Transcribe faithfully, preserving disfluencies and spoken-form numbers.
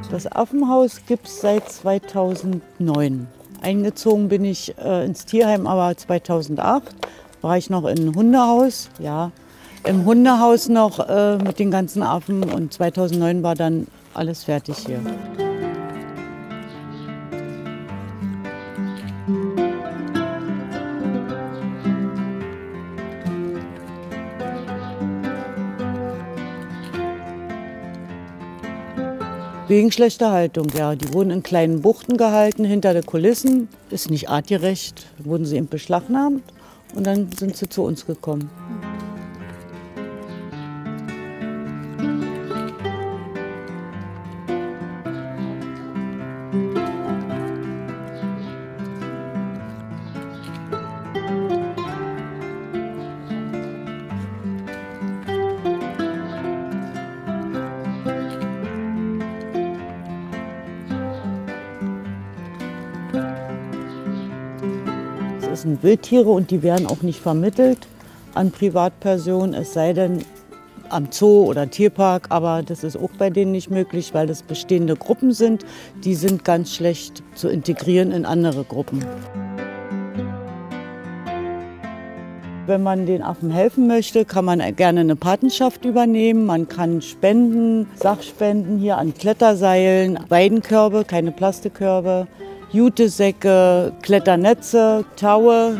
Das Affenhaus gibt es seit zweitausendneun. Eingezogen bin ich äh, ins Tierheim, aber zweitausendacht war ich noch im Hundehaus. Ja, im Hundehaus noch äh, mit den ganzen Affen und zweitausendneun war dann alles fertig hier. Wegen schlechter Haltung, ja. Die wurden in kleinen Buchten gehalten, hinter den Kulissen. Ist nicht artgerecht. Wurden sie eben beschlagnahmt und dann sind sie zu uns gekommen. Das sind Wildtiere und die werden auch nicht vermittelt an Privatpersonen, es sei denn am Zoo oder Tierpark, aber das ist auch bei denen nicht möglich, weil das bestehende Gruppen sind, die sind ganz schlecht zu integrieren in andere Gruppen. Wenn man den Affen helfen möchte, kann man gerne eine Patenschaft übernehmen. Man kann spenden, Sachspenden hier an Kletterseilen, Weidenkörbe, keine Plastikkörbe, Jutesäcke, Kletternetze, Taue.